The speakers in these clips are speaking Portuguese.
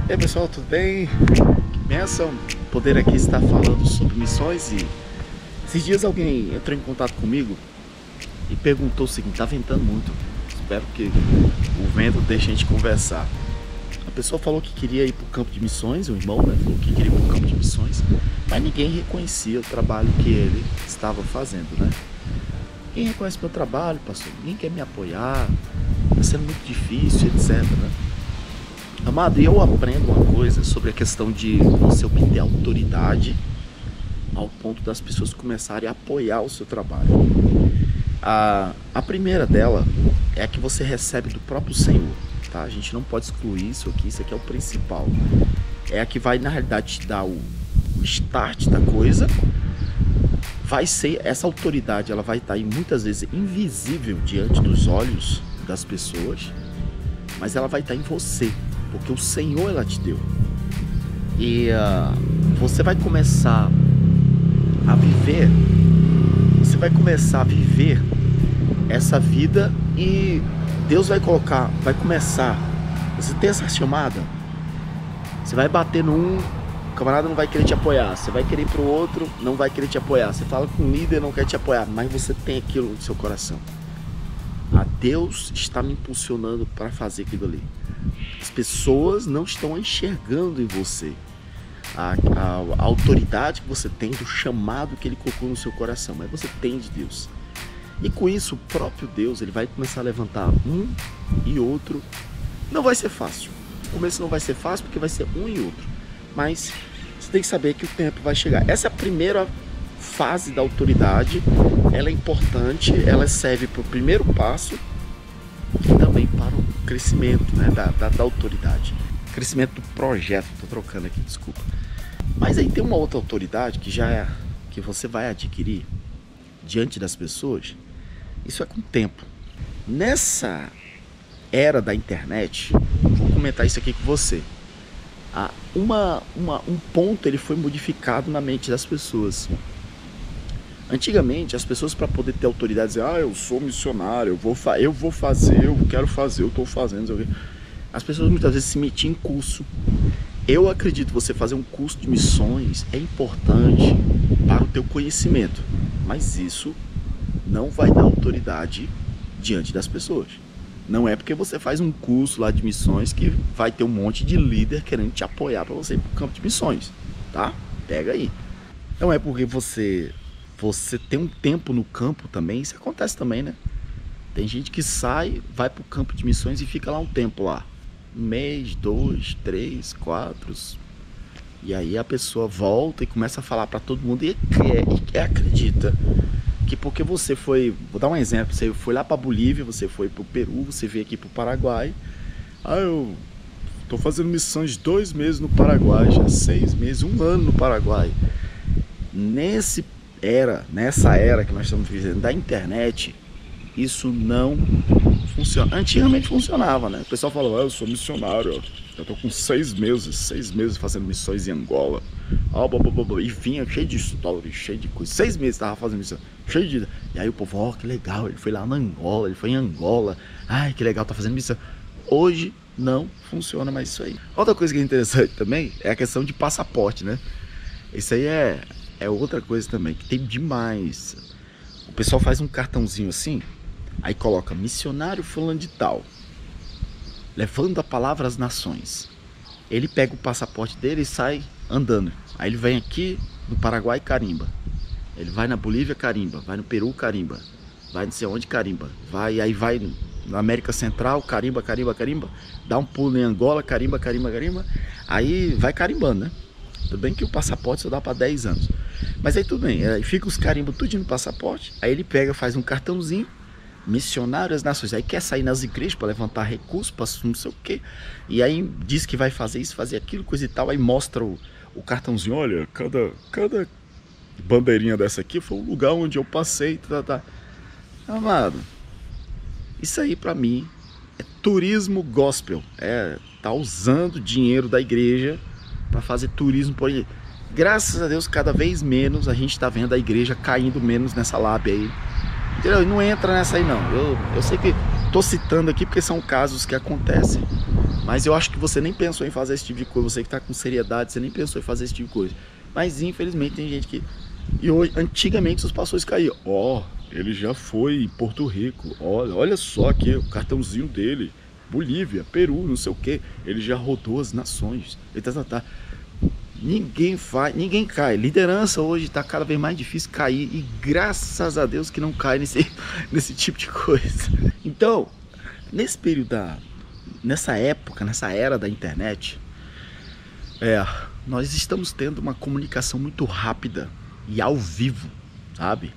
E aí pessoal, tudo bem? Que bênção poder aqui estar falando sobre missões. E esses dias alguém entrou em contato comigo e perguntou o seguinte: tá ventando muito, espero que o vento deixe a gente conversar. A pessoa falou que queria ir para o campo de missões, o irmão, né, falou que queria ir para o campo de missões, mas ninguém reconhecia o trabalho que ele estava fazendo, né? Quem reconhece meu trabalho, pastor? Ninguém quer me apoiar, está sendo muito difícil, etc, né? Amado, eu aprendo uma coisa sobre a questão de você obter autoridade ao ponto das pessoas começarem a apoiar o seu trabalho. A primeira dela é a que você recebe do próprio Senhor, tá? A gente não pode excluir isso aqui é o principal. É a que vai, na realidade, te dar o start da coisa. Vai ser, essa autoridade, ela vai estar aí muitas vezes invisível diante dos olhos das pessoas, mas ela vai estar em você, porque o Senhor ela te deu. E você vai começar a viver, essa vida, e Deus vai começar, você tem essa chamada, você vai bater no o camarada não vai querer te apoiar, você vai querer ir pro outro, não vai querer te apoiar, você fala com o líder, não quer te apoiar, mas você tem aquilo no seu coração. Deus está me impulsionando para fazer aquilo ali. As pessoas não estão enxergando em você a autoridade que você tem, do chamado que Ele colocou no seu coração, mas você tem de Deus. E com isso, o próprio Deus, Ele vai começar a levantar um e outro. Não vai ser fácil. No começo não vai ser fácil, porque vai ser um e outro. Mas você tem que saber que o tempo vai chegar. Essa é a primeira fase da autoridade. Ela é importante, ela serve para o primeiro passo e também para o crescimento, né, da autoridade. Crescimento do projeto, estou trocando aqui, desculpa. Mas aí tem uma outra autoridade que já é, que você vai adquirir diante das pessoas. Isso é com o tempo. Nessa era da internet, vou comentar isso aqui com você. Um ponto ele foi modificado na mente das pessoas. Antigamente, as pessoas, para poder ter autoridade, diziam: eu sou missionário, eu vou fazer, eu quero fazer, eu estou fazendo. As pessoas muitas vezes se metiam em curso. Eu acredito que você fazer um curso de missões é importante para o teu conhecimento, mas isso não vai dar autoridade diante das pessoas. Não é porque você faz um curso lá de missões que vai ter um monte de líder querendo te apoiar para você ir para o campo de missões, tá? Pega aí. Não é porque você tem um tempo no campo também, isso acontece também, né? Tem gente que sai, vai para o campo de missões e fica lá um tempo lá. 1 mês, 2, 3, 4. E aí a pessoa volta e começa a falar para todo mundo e acredita que porque você foi, vou dar um exemplo, você foi lá para Bolívia, você foi para o Peru, você veio aqui para o Paraguai. Eu tô fazendo missões 2 meses no Paraguai, já 6 meses, 1 ano no Paraguai. Nessa era que nós estamos vivendo da internet, isso não funciona. Antigamente funcionava, né? O pessoal falou: eu sou missionário, eu tô com 6 meses fazendo missões em Angola. E vinha cheio de história, cheio de coisa. 6 meses tava fazendo missão, cheio de... E aí o povo: que legal, ele foi lá na Angola, ele foi em Angola. Ai, que legal, tá fazendo missão. Hoje não funciona mais isso aí. Outra coisa que é interessante também é a questão de passaporte, né? Isso aí é outra coisa também, que tem demais. O pessoal faz um cartãozinho assim, aí coloca: missionário fulano de tal, levando a palavra às nações. Ele pega o passaporte dele e sai andando. Aí ele vem aqui no Paraguai, carimba. Ele vai na Bolívia, carimba. Vai no Peru, carimba. Vai não sei onde, carimba. Aí vai na América Central, carimba. Dá um pulo em Angola, carimba. Aí vai carimbando, né? Tudo bem que o passaporte só dá para 10 anos. Mas aí tudo bem, aí fica os carimbos tudo no passaporte. Aí ele pega, faz um cartãozinho: missionário às nações. Aí quer sair nas igrejas para levantar recursos, para não sei o que. E aí diz que vai fazer isso, fazer aquilo, coisa e tal. Aí mostra o cartãozinho: olha, cada bandeirinha dessa aqui foi o lugar onde eu passei. Amado, isso aí para mim é turismo gospel. Tá usando dinheiro da igreja para fazer turismo por aí. Graças a Deus, cada vez menos a gente tá vendo a igreja caindo menos nessa lábia aí. Entendeu? Não entra nessa aí não. Eu sei que tô citando aqui porque são casos que acontecem. Mas eu acho que você nem pensou em fazer esse tipo de coisa. Você que tá com seriedade, você nem pensou em fazer esse tipo de coisa. Mas infelizmente tem gente que... E hoje, antigamente os pastores caíam. Ele já foi em Porto Rico. Olha só aqui o cartãozinho dele. Bolívia, Peru, não sei o que. Ele já rodou as nações. Ninguém cai. Liderança hoje está cada vez mais difícil cair. E graças a Deus que não cai nesse tipo de coisa. Então, nesse período nessa época, nessa era da internet, nós estamos tendo uma comunicação muito rápida e ao vivo, sabe?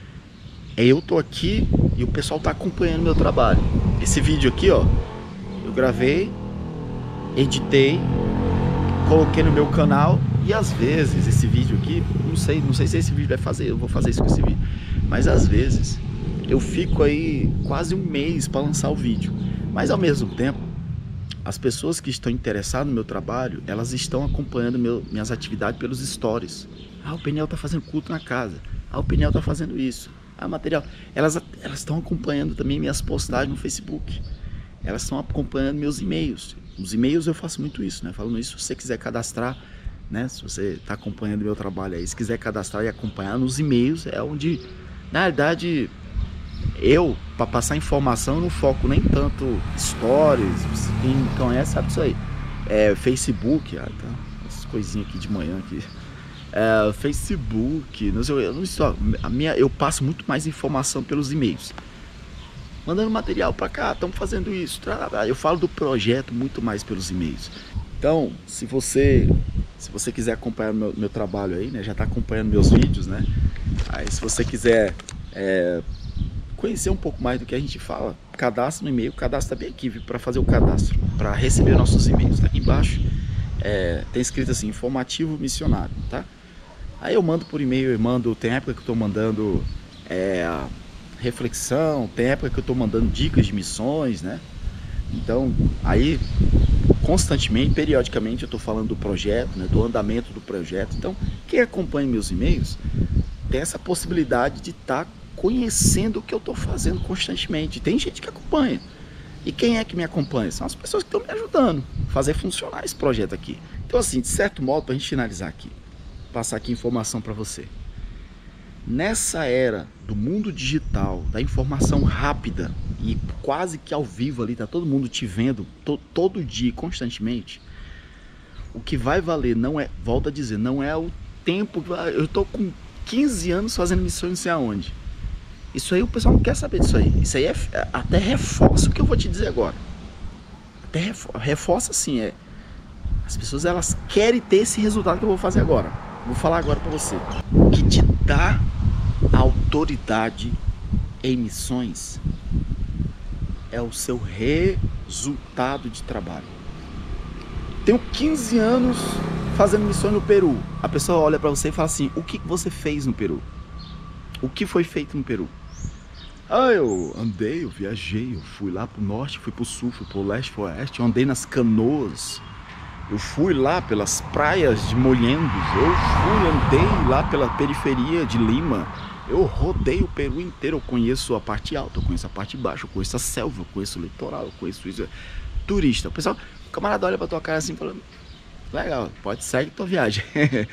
Eu tô aqui e o pessoal tá acompanhando meu trabalho. Esse vídeo aqui, ó, eu gravei, editei, coloquei no meu canal e às vezes esse vídeo aqui, não sei se esse vídeo vai fazer, eu vou fazer isso com esse vídeo, mas às vezes eu fico aí quase um mês para lançar o vídeo, mas ao mesmo tempo as pessoas que estão interessadas no meu trabalho, elas estão acompanhando minhas atividades pelos stories. O Peniel tá fazendo culto na casa, o Peniel tá fazendo isso, material, elas estão acompanhando também minhas postagens no Facebook, elas estão acompanhando meus e-mails. Os e-mails eu faço muito isso, né? Falando isso, se você quiser cadastrar, né? Se você está acompanhando meu trabalho aí, se quiser cadastrar e acompanhar nos e-mails, é onde, na verdade, para passar informação, eu não foco nem tanto stories, quem conhece sabe disso aí. Facebook, tá? Essas coisinhas aqui de manhã aqui. Facebook, não sei, eu passo muito mais informação pelos e-mails. Mandando material para cá, estamos fazendo isso. Eu falo do projeto muito mais pelos e-mails. Então, se você quiser acompanhar meu trabalho aí, né? Já está acompanhando meus vídeos, né? Aí se você quiser conhecer um pouco mais do que a gente fala, cadastra no e-mail, cadastra bem aqui, para fazer o cadastro, para receber nossos e-mails. Aqui embaixo tem escrito assim, informativo missionário, tá? Aí eu mando por e-mail, tem época que eu estou mandando reflexão, tem época que eu estou mandando dicas de missões, né? Então, aí constantemente, periodicamente eu estou falando do projeto, né? Do andamento do projeto. Então, quem acompanha meus e-mails tem essa possibilidade de estar conhecendo o que eu estou fazendo constantemente. Tem gente que acompanha. E quem é que me acompanha? São as pessoas que estão me ajudando a fazer funcionar esse projeto aqui. Então, assim, de certo modo, para a gente finalizar aqui, passar aqui informação para você. Nessa era do mundo digital, da informação rápida e quase que ao vivo ali, tá todo mundo te vendo todo dia, constantemente, o que vai valer não é, volto a dizer, não é o tempo. Eu tô com 15 anos fazendo missões não sei aonde. Isso aí o pessoal não quer saber disso aí. Isso aí até reforça o que eu vou te dizer agora. Até reforça assim, as pessoas elas querem ter esse resultado que eu vou fazer agora. Vou falar agora para você. O que te dá autoridade em missões é o seu resultado de trabalho. Tenho 15 anos fazendo missões no Peru. A pessoa olha para você e fala assim: o que você fez no Peru? O que foi feito no Peru? Eu andei, eu viajei, eu fui lá pro norte, fui pro sul, fui pro leste, pro oeste, eu andei nas canoas. Eu fui lá pelas praias de Molhendos, andei lá pela periferia de Lima, eu rodei o Peru inteiro, eu conheço a parte alta, eu conheço a parte baixa, eu conheço a selva, eu conheço o litoral, eu conheço isso. Turista, o pessoal, o camarada olha pra tua cara assim, falando, legal, pode seguir tua viagem.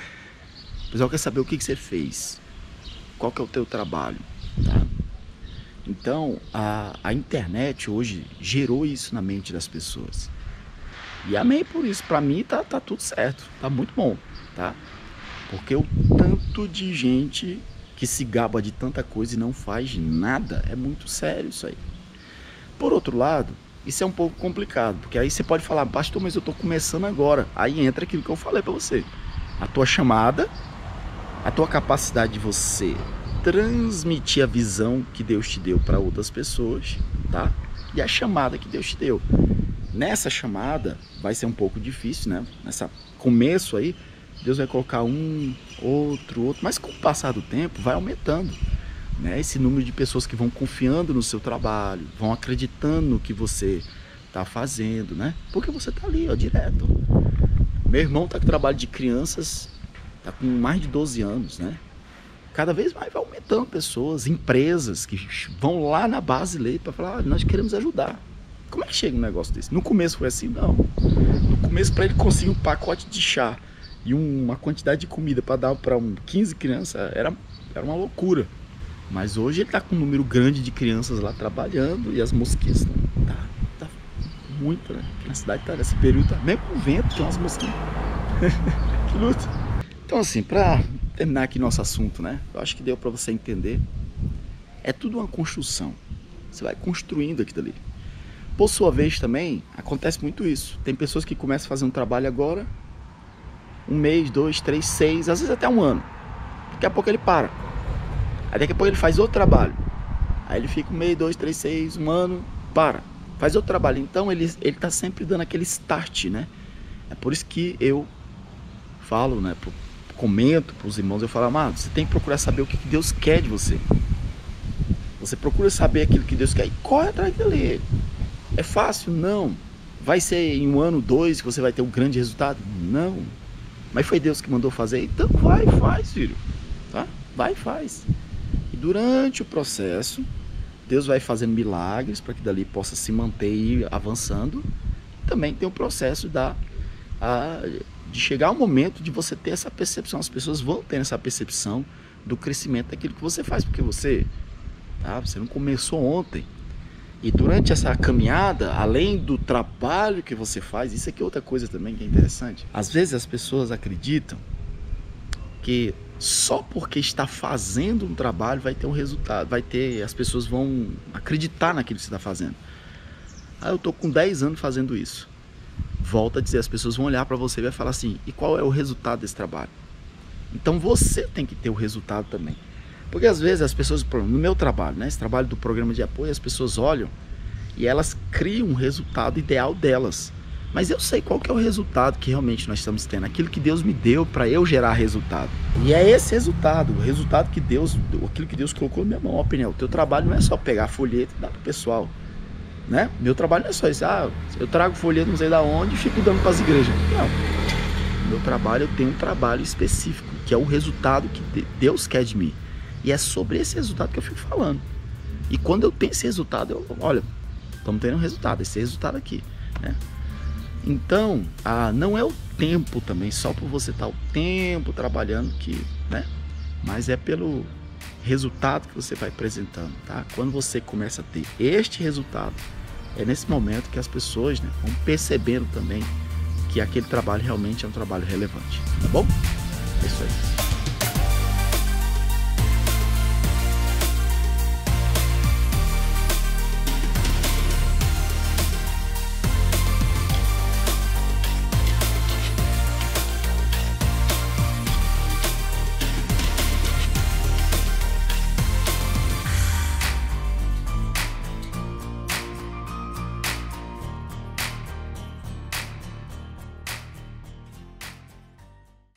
O pessoal quer saber o que você fez, qual que é o teu trabalho, tá? Então, a internet hoje gerou isso na mente das pessoas. E amém por isso, pra mim tá tudo certo, tá muito bom, tá? Porque o tanto de gente que se gaba de tanta coisa e não faz nada, é muito sério isso aí. Por outro lado, isso é um pouco complicado, porque aí você pode falar, pastor, mas eu tô começando agora. Aí entra aquilo que eu falei pra você. A tua chamada, a tua capacidade de você transmitir a visão que Deus te deu para outras pessoas, tá? E a chamada que Deus te deu. Nessa chamada vai ser um pouco difícil, né? Nessa começo aí, Deus vai colocar outro, mas com o passar do tempo vai aumentando, né? Esse número de pessoas que vão confiando no seu trabalho, vão acreditando no que você está fazendo, né? Porque você está ali, ó, direto. Meu irmão está com trabalho de crianças, está com mais de 12 anos, né? Cada vez mais vai aumentando pessoas, empresas que vão lá na base ler para falar, nós queremos ajudar. Como é que chega um negócio desse? No começo foi assim? Não. No começo, para ele conseguir um pacote de chá e uma quantidade de comida para dar para 15 crianças, era uma loucura. Mas hoje ele está com um número grande de crianças lá trabalhando e as mosquitas tá muito, né? Aqui na cidade tá nesse período, tá mesmo com vento, tem umas mosquitas. Que luta. Então assim, para terminar aqui nosso assunto, né? Eu acho que deu para você entender. É tudo uma construção. Você vai construindo aquilo ali. Por sua vez também, acontece muito isso. Tem pessoas que começam a fazer um trabalho agora, 1 mês, 2, 3, 6, às vezes até 1 ano. Daqui a pouco ele para. Aí daqui a pouco ele faz outro trabalho. Aí ele fica 1 mês, 2, 3, 6, 1 ano, para. Faz outro trabalho. Então ele tá sempre dando aquele start, né? É por isso que eu falo, né? Comento para os irmãos, eu falo, amado, você tem que procurar saber o que Deus quer de você. Você procura saber aquilo que Deus quer e corre atrás dele. É fácil? Não. Vai ser em 1 ano, 2 que você vai ter um grande resultado? Não. Mas foi Deus que mandou fazer? Então vai e faz, filho. Tá? Vai e faz. E durante o processo, Deus vai fazendo milagres para que dali possa se manter e ir avançando. Também tem o processo de chegar ao momento de você ter essa percepção. As pessoas vão ter essa percepção do crescimento daquilo que você faz, porque você não começou ontem. E durante essa caminhada, além do trabalho que você faz, isso aqui é outra coisa também que é interessante. Às vezes as pessoas acreditam que só porque está fazendo um trabalho vai ter um resultado, as pessoas vão acreditar naquilo que você está fazendo. Eu estou com 10 anos fazendo isso. Volta a dizer, as pessoas vão olhar para você e vai falar assim, e qual é o resultado desse trabalho? Então você tem que ter o resultado também. Porque às vezes as pessoas, no meu trabalho, né, esse trabalho do programa de apoio, as pessoas olham e elas criam um resultado ideal delas. Mas eu sei qual que é o resultado que realmente nós estamos tendo, aquilo que Deus me deu para eu gerar resultado. E é esse resultado, o resultado que Deus, aquilo que Deus colocou na minha mão. Ó, Peniel, o teu trabalho não é só pegar folheto e dar pro pessoal, né? Meu trabalho não é só isso, eu trago folheto não sei da onde e fico dando para as igrejas. Não. Meu trabalho, eu tenho um trabalho específico, que é o resultado que Deus quer de mim. E é sobre esse resultado que eu fico falando. E quando eu tenho esse resultado, olha, estamos tendo um resultado, esse resultado aqui, né? Então, não é o tempo também, só por você estar o tempo trabalhando que, né? Mas é pelo resultado que você vai apresentando, tá? Quando você começa a ter este resultado, é nesse momento que as pessoas, né, vão percebendo também que aquele trabalho realmente é um trabalho relevante, tá bom? É isso aí.